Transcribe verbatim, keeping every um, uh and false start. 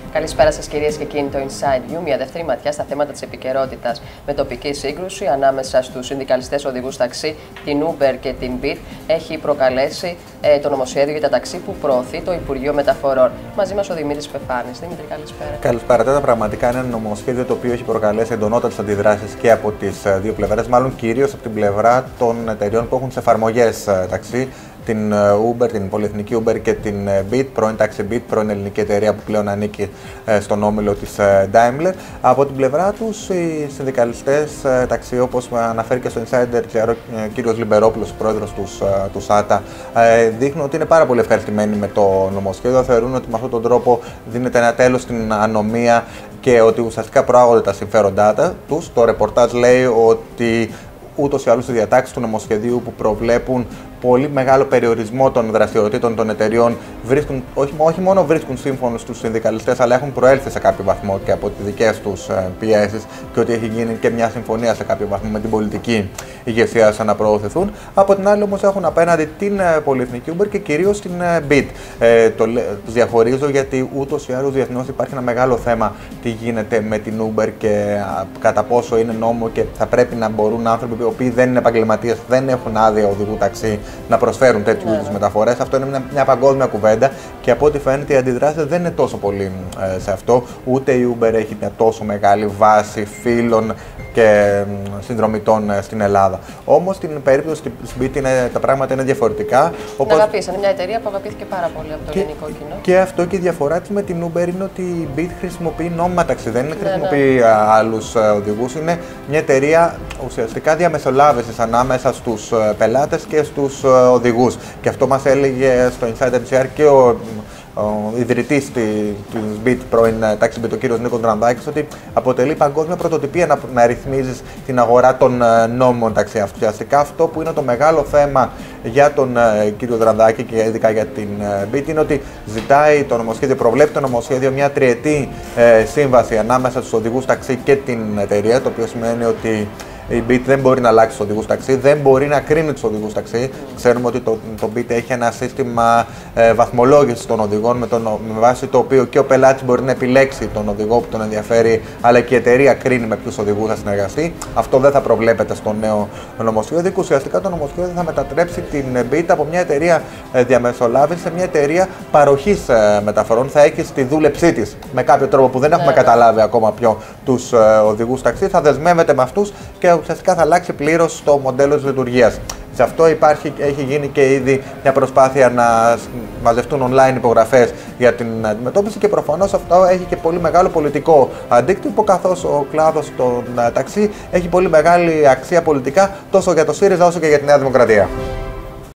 Καλησπέρα σας, κυρίες και κύριοι. Το Inside You, μια δεύτερη ματιά στα θέματα της επικαιρότητας με τοπική σύγκρουση ανάμεσα στους συνδικαλιστές οδηγούς ταξί, την Uber και την Bit, έχει προκαλέσει ε, το νομοσχέδιο για τα ταξί που προωθεί το Υπουργείο Μεταφορών. Μαζί μας ο Δημήτρης Πεφάνης. Δημήτρη, καλησπέρα. Καλησπέρα. Τώρα, πραγματικά είναι ένα νομοσχέδιο το οποίο έχει προκαλέσει εντονότατες αντιδράσεις και από τις δύο πλευρές, μάλλον κυρίως από την πλευρά των εταιριών που έχουν σε εφαρμογές ταξί. Την Uber, την πολυεθνική Uber και την Bit, πρώην τάξη Bit, πρώην ελληνική εταιρεία που πλέον ανήκει στον όμιλο της Daimler. Από την πλευρά τους, οι συνδικαλιστές ταξί, όπως αναφέρει και στο Insider ο κύριος Λιμπερόπουλος, πρόεδρος του ΣΑΤΑ, δείχνουν ότι είναι πάρα πολύ ευχαριστημένοι με το νομοσχέδιο. Θεωρούν ότι με αυτόν τον τρόπο δίνεται ένα τέλος στην ανομία και ότι ουσιαστικά προάγονται τα συμφέροντά τους. Το ρεπορτάζ λέει ότι ούτως ή άλλως οι διατάξεις του νομοσχεδίου που προβλέπουν πολύ μεγάλο περιορισμό των δραστηριοτήτων των εταιριών βρίσκουν, όχι, όχι μόνο βρίσκουν σύμφωνος στους συνδικαλιστές, αλλά έχουν προέλθει σε κάποιο βαθμό και από τις δικές τους πιέσεις και ότι έχει γίνει και μια συμφωνία σε κάποιο βαθμό με την πολιτική ηγεσία σαν να προωθηθούν. Από την άλλη, όμως, έχουν απέναντι την πολυεθνική Uber και κυρίως την Bit. Ε, το, τους διαχωρίζω γιατί ούτως ή άλλως διεθνώς υπάρχει ένα μεγάλο θέμα τι γίνεται με την Uber και α, κατά πόσο είναι νόμο και θα πρέπει να μπορούν άνθρωποι οι οποίοι δεν είναι επαγγελματίες, δεν έχουν άδεια οδηγού ταξί, να προσφέρουν τέτοιου είδους μεταφορές. Αυτό είναι μια, μια παγκόσμια κουβέντα και από ό,τι φαίνεται οι αντιδράσεις δεν είναι τόσο πολύ ε, σε αυτό. Ούτε η Uber έχει μια τόσο μεγάλη βάση φίλων και συνδρομητών ε, στην Ελλάδα. Όμως στην περίπτωση της Bit είναι, τα πράγματα είναι διαφορετικά. Όπως... Την αγαπήσαν. Είναι μια εταιρεία που αγαπήθηκε πάρα πολύ από το και, ελληνικό κοινό. Και αυτό και η διαφορά της με την Uber είναι ότι η Bit χρησιμοποιεί νόμιμα ταξί. Δεν είναι ναι, χρησιμοποιεί ναι. άλλους ε, οδηγούς. Είναι μια εταιρεία ουσιαστικά διαμεσολάβησης ανάμεσα στους ε, πελάτες και στους οδηγούς. Και αυτό μας έλεγε στο Insider και ο, ο ιδρυτής της Bit, πρώην τάξη Bit, ο κύριος Νίκος Δρανδάκης, ότι αποτελεί παγκόσμια πρωτοτυπία να, να ρυθμίζεις την αγορά των νόμων ταξί. Ουσιαστικά αυτό που είναι το μεγάλο θέμα για τον uh, κύριο Δρανδάκη και ειδικά για την uh, Bit είναι ότι ζητάει το νομοσχέδιο, προβλέπει το νομοσχέδιο μια τριετή uh, σύμβαση ανάμεσα στους οδηγούς ταξί και την εταιρεία, το οποίο σημαίνει ότι η Bit δεν μπορεί να αλλάξει τους οδηγούς ταξί, δεν μπορεί να κρίνει τους οδηγούς ταξί. Ξέρουμε ότι το, το Bit έχει ένα σύστημα ε, βαθμολόγησης των οδηγών με, τον, με βάση το οποίο και ο πελάτης μπορεί να επιλέξει τον οδηγό που τον ενδιαφέρει, αλλά και η εταιρεία κρίνει με ποιους οδηγούς θα συνεργαστεί. Αυτό δεν θα προβλέπεται στο νέο νομοσχέδιο. Ουσιαστικά το νομοσχέδιο θα μετατρέψει την Bit από μια εταιρεία ε, διαμεσολάβηση σε μια εταιρεία παροχής ε, μεταφορών. Θα έχει στη δούλεψή της με κάποιο τρόπο που δεν έχουμε καταλάβει ακόμα πιο τους ε, οδηγούς ταξί. Θα δεσμεύεται με αυτούς και ουσιαστικά θα αλλάξει πλήρως το μοντέλο της λειτουργίας. Σε αυτό υπάρχει, έχει γίνει και ήδη μια προσπάθεια να μαζευτούν online υπογραφές για την αντιμετώπιση και προφανώς αυτό έχει και πολύ μεγάλο πολιτικό αντίκτυπο, καθώς ο κλάδος των ταξί έχει πολύ μεγάλη αξία πολιτικά τόσο για το ΣΥΡΙΖΑ όσο και για τη Νέα Δημοκρατία.